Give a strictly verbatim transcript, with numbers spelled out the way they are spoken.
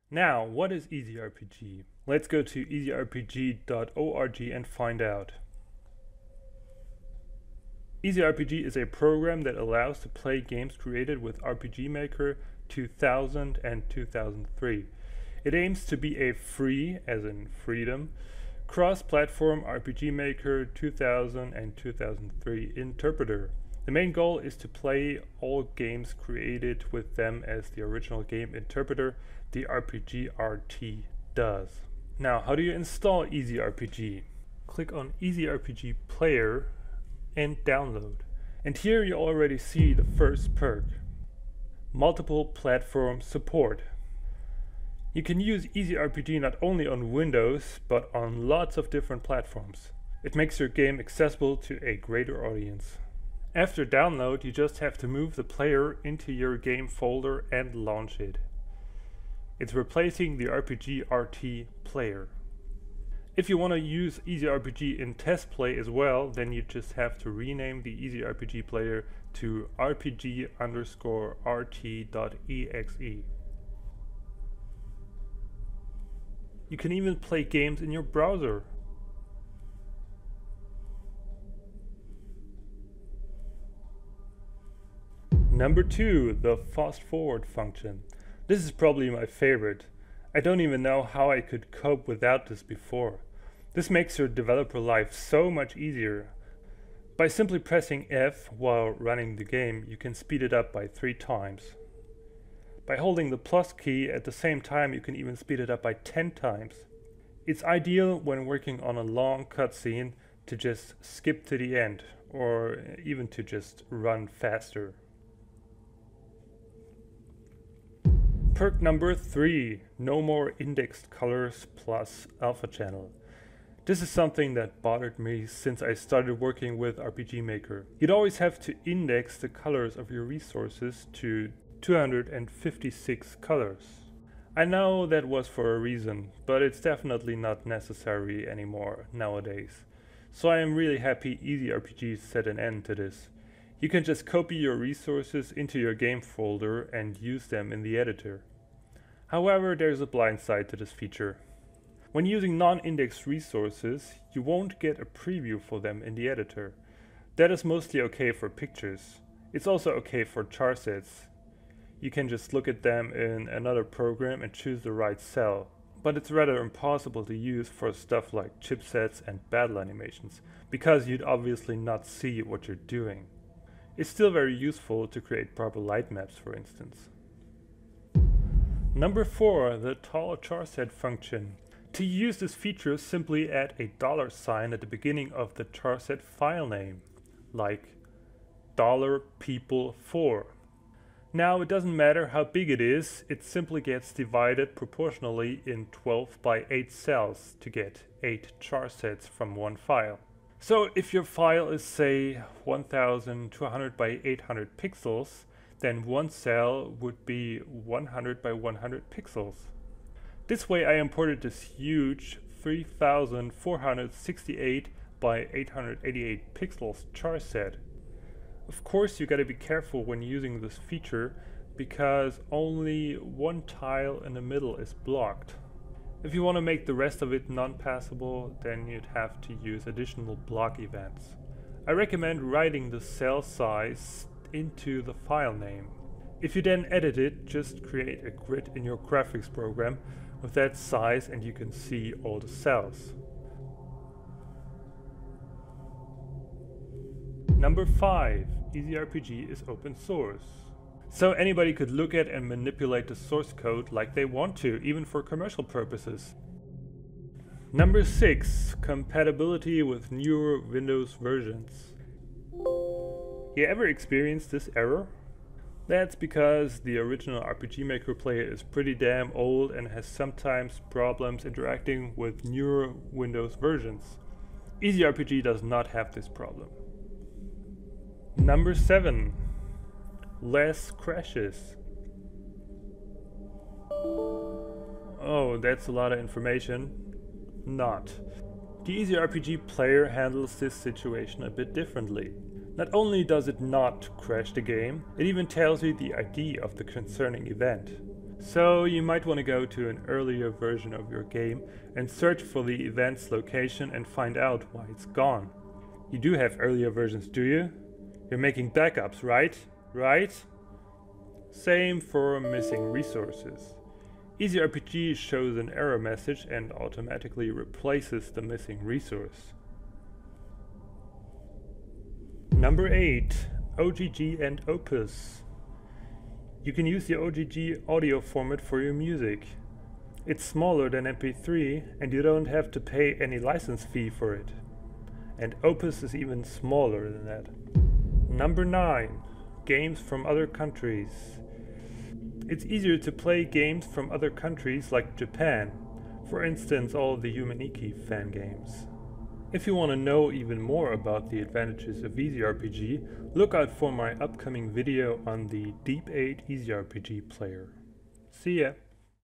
Now, what is Easyrpg? Let's go to easyrpg dot org and find out. Easyrpg is a program that allows to play games created with R P G Maker two thousand and two thousand three. It aims to be a free, as in freedom, cross-platform R P G Maker two thousand and two thousand three interpreter. The main goal is to play all games created with them as the original game interpreter, the R P G R T, does. Now, how do you install Easyrpg? Click on Easyrpg Player and download. And here you already see the first perk: multiple platform support. You can use Easyrpg not only on Windows, but on lots of different platforms. It makes your game accessible to a greater audience. After download, you just have to move the player into your game folder and launch it. It's replacing the R P G R T player. If you want to use Easyrpg in test play as well, then you just have to rename the Easyrpg player to rpg underscore rt.exe. You can even play games in your browser. Number two, the fast forward function. This is probably my favorite. I don't even know how I could cope without this before. This makes your developer life so much easier. By simply pressing F while running the game, you can speed it up by three times. By holding the plus key at the same time, you can even speed it up by ten times. It's ideal when working on a long cutscene to just skip to the end, or even to just run faster. Perk number three, no more indexed colors plus alpha channel. This is something that bothered me since I started working with R P G Maker. You'd always have to index the colors of your resources to two hundred fifty-six colors. I know that was for a reason, but it's definitely not necessary anymore nowadays. So I am really happy Easyrpg set an end to this. You can just copy your resources into your game folder and use them in the editor. However, there's a blind side to this feature. When using non-indexed resources, you won't get a preview for them in the editor. That is mostly okay for pictures. It's also okay for charsets. You can just look at them in another program and choose the right cell. But it's rather impossible to use for stuff like chipsets and battle animations, because you'd obviously not see what you're doing. It's still very useful to create proper light maps, for instance. Number four, the tall charset function. To use this feature, simply add a dollar sign at the beginning of the charset file name, like dollar people four. Now, it doesn't matter how big it is, it simply gets divided proportionally in twelve by eight cells to get eight charsets from one file. So if your file is, say, one thousand two hundred by eight hundred pixels, then one cell would be one hundred by one hundred pixels. This way I imported this huge three thousand four hundred sixty-eight by eight hundred eighty-eight pixels charset. Of course, you gotta be careful when using this feature, because only one tile in the middle is blocked. If you want to make the rest of it non-passable, then you'd have to use additional block events. I recommend writing the cell size into the file name. If you then edit it, just create a grid in your graphics program with that size and you can see all the cells. Number five, Easyrpg is open source. So anybody could look at and manipulate the source code like they want to, even for commercial purposes. Number six, compatibility with newer Windows versions. You ever experienced this error? That's because the original R P G Maker player is pretty damn old and has sometimes problems interacting with newer Windows versions. Easyrpg does not have this problem. Number seven, less crashes. Oh, that's a lot of information. Not. The Easyrpg player handles this situation a bit differently. Not only does it not crash the game, it even tells you the I D of the concerning event. So you might want to go to an earlier version of your game and search for the event's location and find out why it's gone. You do have earlier versions, do you? You're making backups, right? Right? Same for missing resources. Easyrpg shows an error message and automatically replaces the missing resource. Number eight. O G G and Opus. You can use the O G G audio format for your music. It's smaller than M P three and you don't have to pay any license fee for it. And Opus is even smaller than that. Number nine. Games from other countries. It's easier to play games from other countries like Japan, for instance all of the Humaniki fan games. If you want to know even more about the advantages of Easyrpg, look out for my upcoming video on the Deep eight Easyrpg player. See ya!